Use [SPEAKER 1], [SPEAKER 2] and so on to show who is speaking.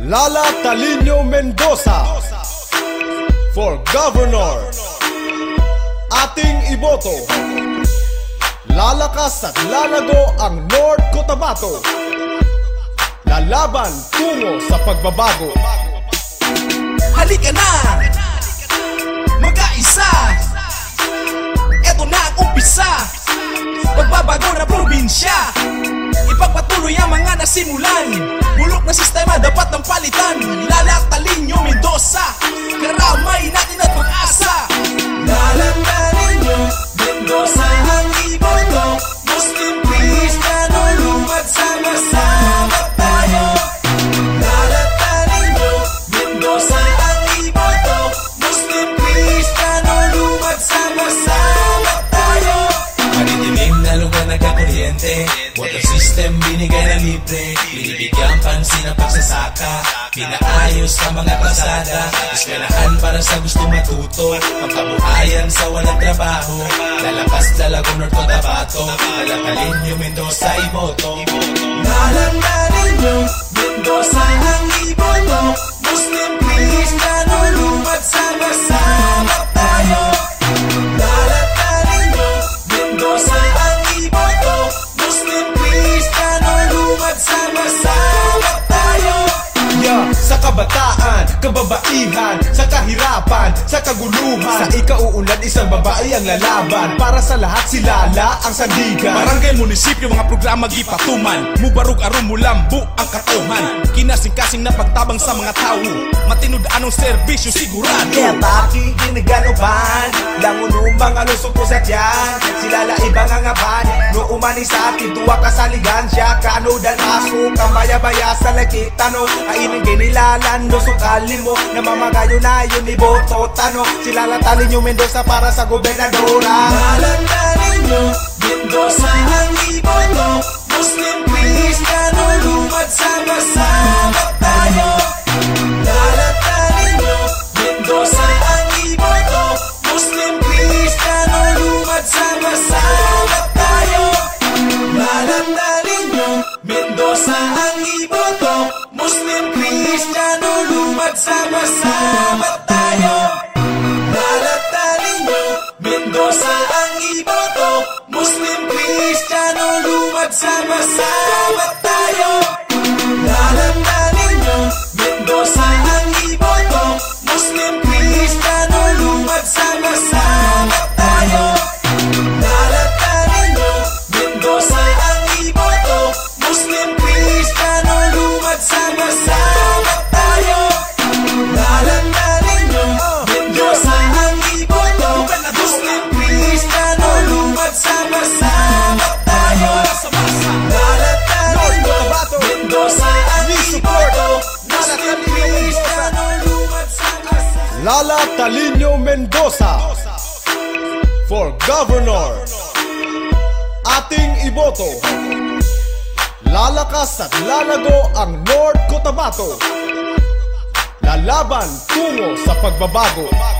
[SPEAKER 1] Lala Talino Mendoza for Governor. Ating iboto. Lalakas at lalago ang North Cotabato. Lalaban tungo sa pagbabago.
[SPEAKER 2] Halika na, magkaisa. Eto na ang umpisa. Pagbabago na probinsya. Ipagpatuloy ang mga nasimulan. Bulok na sistema dapat ng palitan. Lala Talino Mendoza, karamay natin at pag-asa. Lala Talino Mendoza ang iboto. Muslim, Kristiyano, lumad sama-sama tayo. Lala Talino Mendoza ang iboto. Muslim, Kristiyano, lumad sama-sama tayo. Maritilim na lugar nagkakuryente. Water system binigay na libre. Binibigyan pansin ang pagsasaka. Pinaayos sa mga kalsada. Eskwelahan para sa gusto matuto. Ang kabuhayan sa walang trabaho. Lalakas dalago North Cotabato. Lala Talino Mendoza iboto. Lala Talino Mendoza ang iboto. Muslim, Kristiyano, lumad sama-sama tayo. Lala Talino Mendoza ang iboto. Muslim, Kristiyano, lumad sama-sama tayo. Sa kabataan, kababaihan, sa kahirapan, sa kaguluhan, sa ikauunlad isang babae ang lalaban. Para sa lahat si Lala ang sandigan. Barangay, munisipyo, mga programa gipatuman. Mubarog aron mulambo ang katuhan. Kinasing-kasing na pagtabang sa mga tao. Matinud anong serbisyo sigurado. Kaya bakit ginaganuban? Langunumang alusok po sa tiyan. Si Lala ibang angaban. No umani sa akin, tuwa ka sa ligansya. Kano dan aso, kamaya-baya sa lakitano. Ainin ginilalando, sukalin mo. Namamagayo na yun iboto tano. Si Lala Talino Mendoza para sa gobernadora. Lala Talino Mendoza ang iboto. Muslim, Kristiyano, lumad sama-sama tayo. Lala Talino Mendoza ang iboto. Muslim, Kristiyano, lumad sama-sama tayo. Lala Talino Mendoza ang iboto. Muslim, Kristiyano, lumad sama-sama tayo. Lala Talino Mendoza ang iboto. Muslim, Kristiyano, lumad sama-sama tayo. Lala Talino Mendoza ang iboto. Muslim, Kristiyano, lumad sama-sama tayo. Lala Talino Mendoza ang iboto. Muslim, Kristiyano, lumad sama-sama tayo. Lala Talino Mendoza ang iboto. Muslim, Kristiyano, lumad sama-sama tayo. Lala Talino Mendoza ang iboto. Muslim, Kristiyano, lumad sama-sama.
[SPEAKER 1] Lala Talino Mendoza for Governor. Ating iboto. Lalakas at lalago ang North Cotabato. Lalaban tungo sa pagbabago.